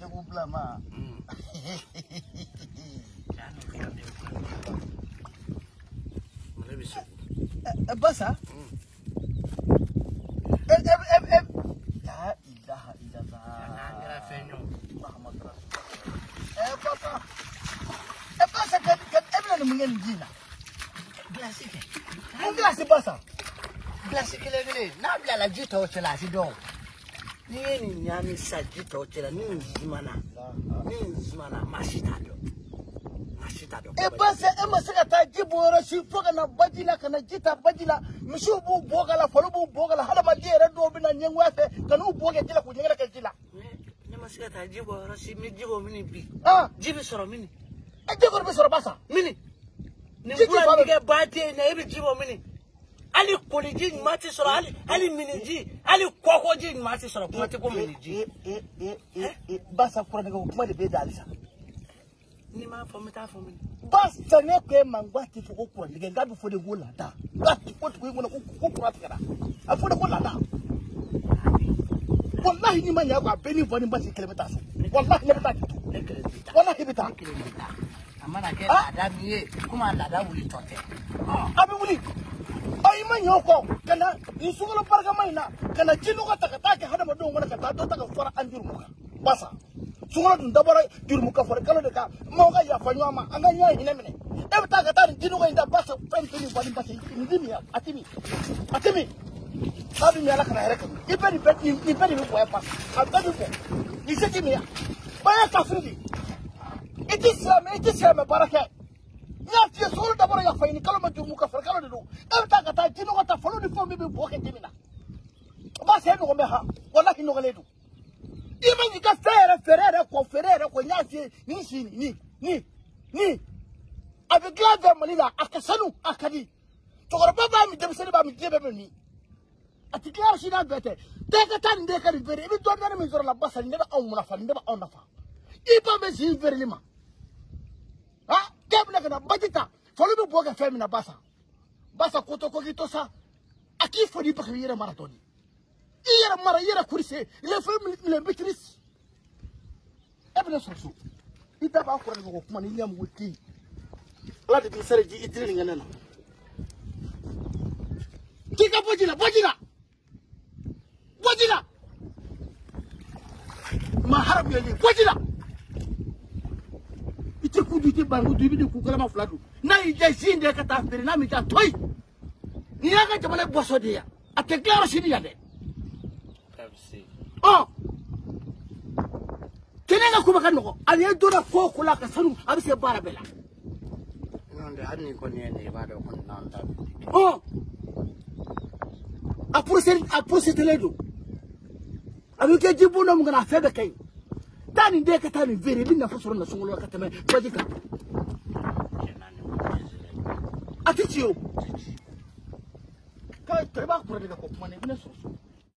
segu blama. Basa? La ilaha illallah. Muhammad Rasul. Papa. Basa kan ebla mungen jina. Glasik. Glasik basa. Glasik lele. Na bla la jita o chela si don. Ni nyami sa jita o chela ni zimana. Ni zimana mashitado. Basa masaka ta jiboro shi foga na bajila kana jita bajila mishubu bogala folubu bogala hala madire do bina nyengwafe kanu boge jila ku nyengala ke jila ni masaka ta jiboro shi mi jibo mini bi jibi soro mini jibo be soro basa mini ni bura nige bate na ibi jibo mini ali koliji mati soro ali mini ji ali koko ji mati soro mati ko mini ji basa kura nige kuma de be dalisa ni ma fomita fomini basta ne ko mangwati fuko ko ndige ngabi fode gola da ngati ko ko ngona ko ko atikara afode gola da wallahi ni manya ko abeni voni mbati kilomita so wallahi ne bita wallahi bita amana ke ada miye kuma ada wuli tote abi wuli ay manyo ko kana isugolo parga mayna kana jinu ko takata ke hada madon wona ka ta do ta fara anjur muka basa sungolo dun dabara jurmu ka fara kala de ka mawga ya fanyo ma anga nya hina mine e ta ka ta jinu ko inda basa fentini bani basa ndimi ya atimi abi mi ala kana hereka ibeni beti ibeni ko ya pa abedi ko iseti mi ya baya ka fridi iti sema baraka ya ti sungolo dabara ya fayni kala ma jurmu ka fara kala de do e ta ka ta jinu ko ta folo di fo mi be boke dimina basa no me ha wallahi no galedu Even ka ferere ko nyasi ni shini ni abi glave malila akasanu akadi to gorba ba mi demsene ba mi jebe ni ati klar shina bete te ka tan de ka ribere bi don na mi zoro la basa ni ba on munafa ni ba on nafa ipa be si veri lima ha kebna kana batita folu bi boga femina basa koto ko gitosa aki fodi pa yere maratoni Iyara mara iyara kurise ile femme le beatrice ebna soso ita ba ko ko kuma ni nyam wuti la de sare ji itri ngana kika bojila ma harab yeli bojila ite kudu ite bangu dubi de kukala ma fladu na ije jinde ka ta fere na mi ta toy ni ga jamale boso de ya ate claro sini ya de Kenenga kuma kanoko aliye dona ko kula ka sanu abise bara bela nonde hanni ko nene ba do ko nanda apurse teledo abike jibuno mungana febe kay tani de ka tani vere binna fasoro na sungolo ka tame bajika atichiyo kay treba ko rega ko mane bina soso